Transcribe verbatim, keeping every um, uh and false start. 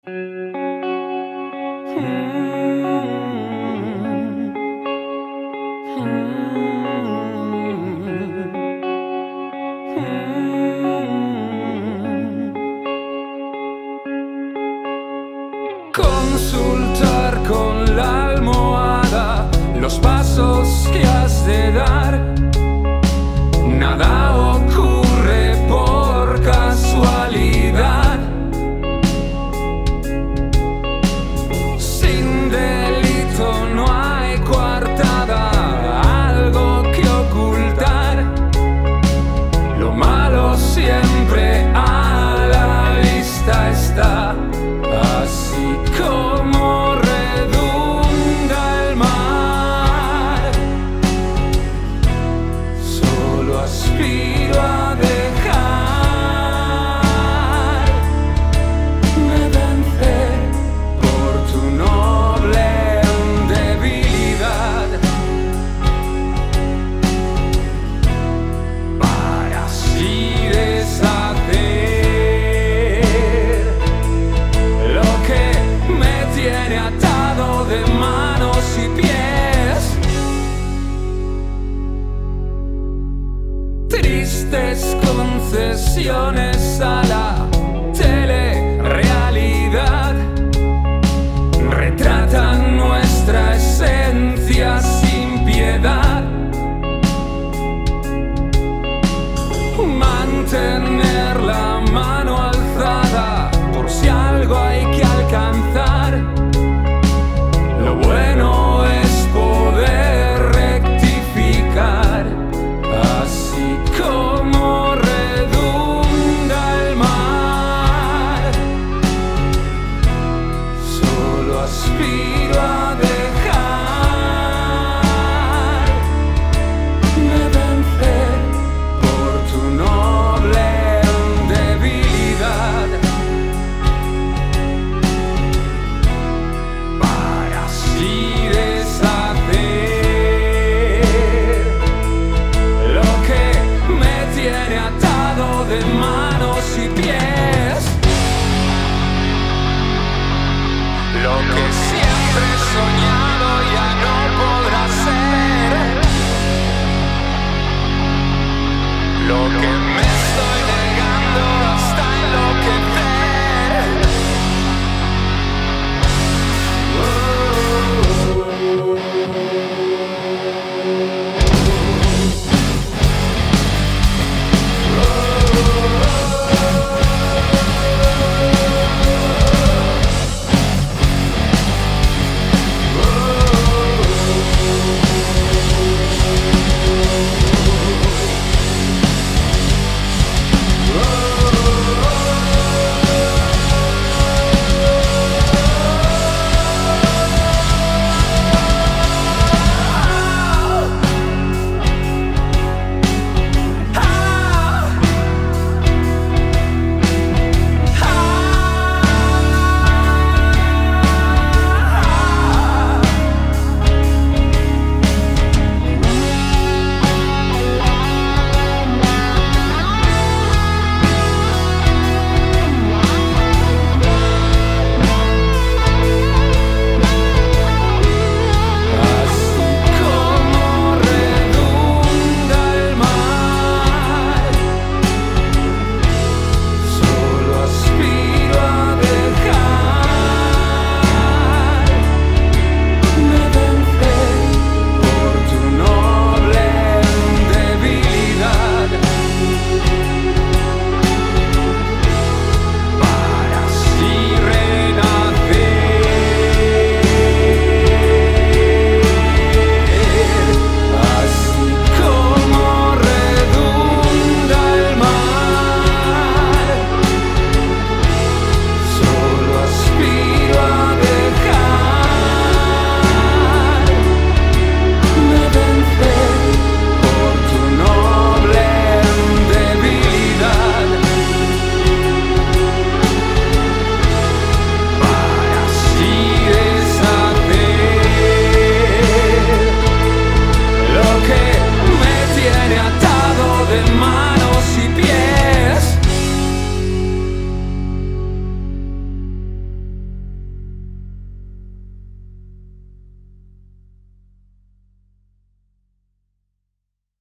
Consultar con la almohada los pasos que has de dar. Nada ocurre por casualidad. Sin delito no hay coartada, algo que ocultar. Lo malo siempre a la vista está. Así como redunda el mar, solo aspiro a dejarme vencer por tu noble debilidad, para así deshacer atado de manos y pies. Tristes concesiones a la telerrealidad retratan nuestra esencia sin piedad. Mantener la mano alzada por si algo hay que alcanzar. Lo bueno es poder rectificar, así como redunda el mar. Solo aspiro a dejarme vencer por tu noble debilidad, para así deshacer lo que me tiene atado de manos y pies. Lo que siempre he soñado ya no podrá ser. Lo que